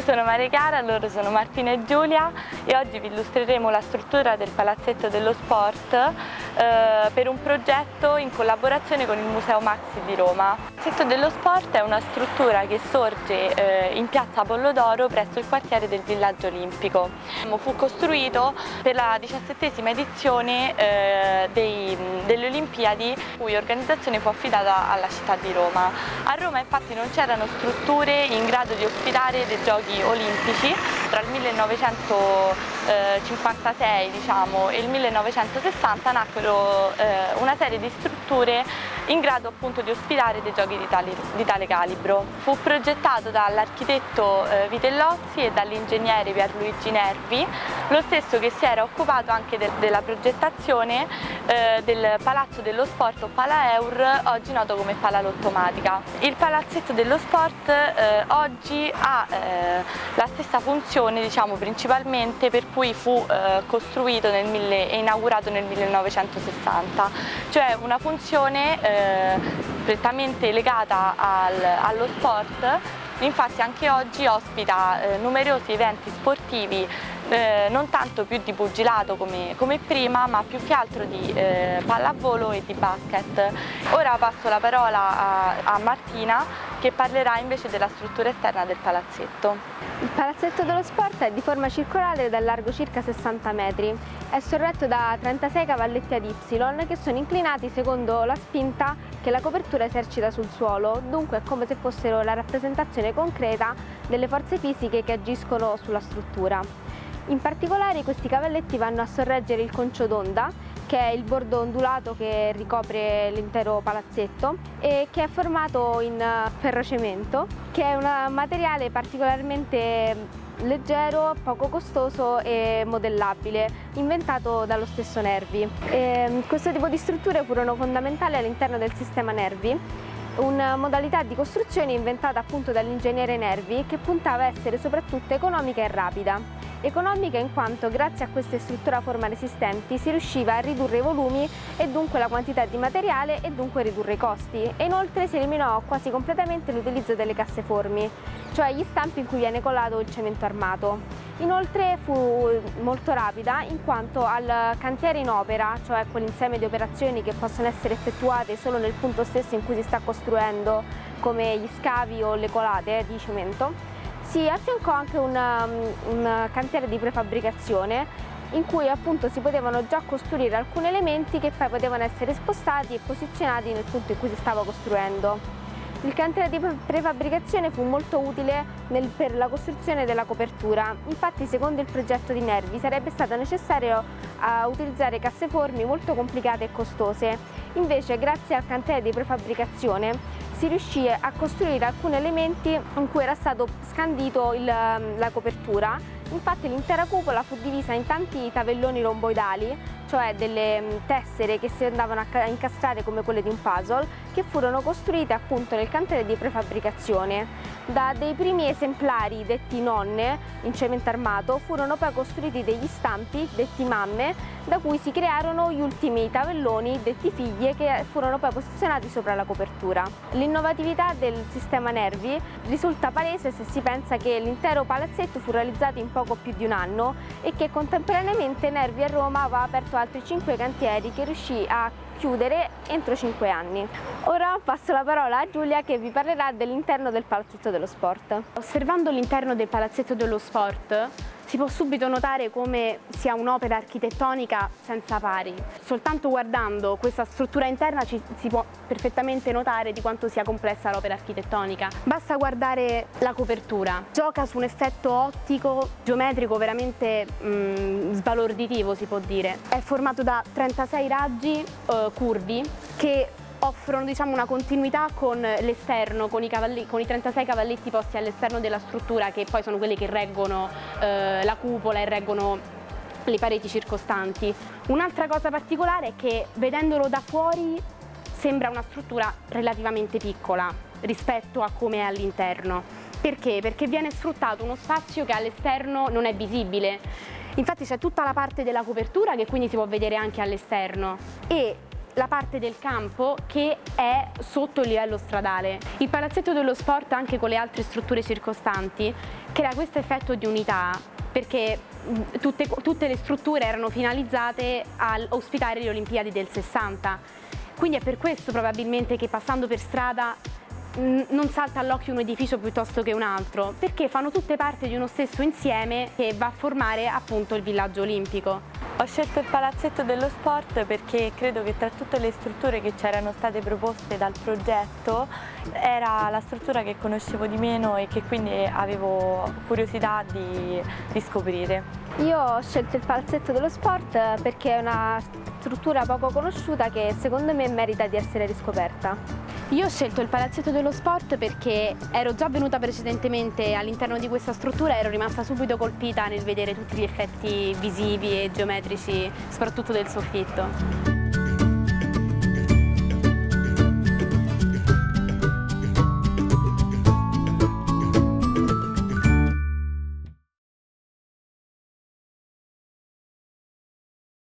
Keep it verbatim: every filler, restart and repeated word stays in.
sono Maria Chiara, loro sono Martina e Giulia e oggi vi illustreremo la struttura del Palazzetto dello Sport eh, per un progetto in collaborazione con il Museo Maxi di Roma. Il Palazzetto dello Sport è una struttura che sorge eh, in piazza Apollodoro presso il quartiere del Villaggio Olimpico. Fu costruito per la diciassettesima edizione eh, dei, delle Olimpiadi, cui organizzazione fu affidata alla città di Roma. A Roma infatti non c'erano strutture in grado di ospitare dei giochi olimpici. Tra il millenovecentocinquantasei diciamo, e il millenovecentosessanta nacquero eh, una serie di strutture in grado appunto di ospitare dei giochi di tale, di tale calibro. Fu progettato dall'architetto eh, Vitellozzi e dall'ingegnere Pierluigi Nervi, lo stesso che si era occupato anche de della progettazione eh, del Palazzo dello Sport o Palaeur, oggi noto come Palalottomatica. Il Palazzetto dello Sport eh, oggi ha eh, la stessa funzione, diciamo, principalmente per cui fu eh, costruito nel mille, e inaugurato nel millenovecentosessanta, cioè una funzione eh, prettamente legata al, allo sport. Infatti anche oggi ospita eh, numerosi eventi sportivi, eh, non tanto più di pugilato come, come prima, ma più che altro di eh, pallavolo e di basket. Ora passo la parola a, a Martina, che parlerà invece della struttura esterna del palazzetto. Il Palazzetto dello Sport è di forma circolare dal largo circa sessanta metri. È sorretto da trentasei cavalletti ad Y che sono inclinati secondo la spinta che la copertura esercita sul suolo, dunque è come se fossero la rappresentazione concreta delle forze fisiche che agiscono sulla struttura. In particolare questi cavalletti vanno a sorreggere il concio d'onda, che è il bordo ondulato che ricopre l'intero palazzetto e che è formato in ferrocemento, che è un materiale particolarmente leggero, poco costoso e modellabile, inventato dallo stesso Nervi. E questo tipo di strutture furono fondamentali all'interno del sistema Nervi, una modalità di costruzione inventata appunto dall'ingegnere Nervi che puntava a essere soprattutto economica e rapida. Economica in quanto grazie a queste strutture a forma resistenti si riusciva a ridurre i volumi e dunque la quantità di materiale e dunque ridurre i costi, e inoltre si eliminò quasi completamente l'utilizzo delle casseformi, cioè gli stampi in cui viene collato il cemento armato. Inoltre fu molto rapida in quanto al cantiere in opera, cioè quell'insieme di operazioni che possono essere effettuate solo nel punto stesso in cui si sta costruendo, come gli scavi o le colate di cemento, si affiancò anche una, un cantiere di prefabbricazione in cui appunto si potevano già costruire alcuni elementi che poi potevano essere spostati e posizionati nel punto in cui si stava costruendo. Il cantiere di prefabbricazione fu molto utile nel, per la costruzione della copertura, infatti secondo il progetto di Nervi sarebbe stato necessario uh, utilizzare casseformi molto complicate e costose, invece grazie al cantiere di prefabbricazione si riuscì a costruire alcuni elementi in cui era stato scandito il, la copertura. Infatti l'intera cupola fu divisa in tanti tavelloni romboidali, cioè delle tessere che si andavano a incastrare come quelle di un puzzle, che furono costruite appunto nel cantiere di prefabbricazione. Da dei primi esemplari detti nonne in cemento armato furono poi costruiti degli stampi detti mamme, da cui si crearono gli ultimi tavelloni detti figlie che furono poi posizionati sopra la copertura. L'innovatività del sistema Nervi risulta palese se si pensa che l'intero palazzetto fu realizzato in poco più di un anno e che contemporaneamente Nervi a Roma aveva aperto altri cinque cantieri che riuscì a chiudere entro cinque anni. Ora passo la parola a Giulia che vi parlerà dell'interno del Palazzetto dello Sport. Osservando l'interno del Palazzetto dello Sport si può subito notare come sia un'opera architettonica senza pari. Soltanto guardando questa struttura interna ci, si può perfettamente notare di quanto sia complessa l'opera architettonica. Basta guardare la copertura, gioca su un effetto ottico, geometrico veramente mh, sbalorditivo, si può dire. È formato da trentasei raggi eh, curvi che offrono, diciamo, una continuità con l'esterno, con, con i trentasei cavalletti posti all'esterno della struttura, che poi sono quelli che reggono eh, la cupola e reggono le pareti circostanti. Un'altra cosa particolare è che vedendolo da fuori sembra una struttura relativamente piccola rispetto a come è all'interno. Perché? Perché viene sfruttato uno spazio che all'esterno non è visibile. Infatti c'è tutta la parte della copertura che quindi si può vedere anche all'esterno, e la parte del campo che è sotto il livello stradale. Il palazzetto dello sport, anche con le altre strutture circostanti, crea questo effetto di unità perché tutte, tutte le strutture erano finalizzate a ospitare le Olimpiadi del sessanta. Quindi è per questo probabilmente che passando per strada non salta all'occhio un edificio piuttosto che un altro, perché fanno tutte parte di uno stesso insieme che va a formare appunto il villaggio olimpico. Ho scelto il palazzetto dello sport perché credo che tra tutte le strutture che c'erano state proposte dal progetto era la struttura che conoscevo di meno e che quindi avevo curiosità di, di scoprire. Io ho scelto il palazzetto dello sport perché è una struttura poco conosciuta che secondo me merita di essere riscoperta. Io ho scelto il palazzetto dello sport perché ero già venuta precedentemente all'interno di questa struttura e ero rimasta subito colpita nel vedere tutti gli effetti visivi e geometrici, soprattutto del soffitto.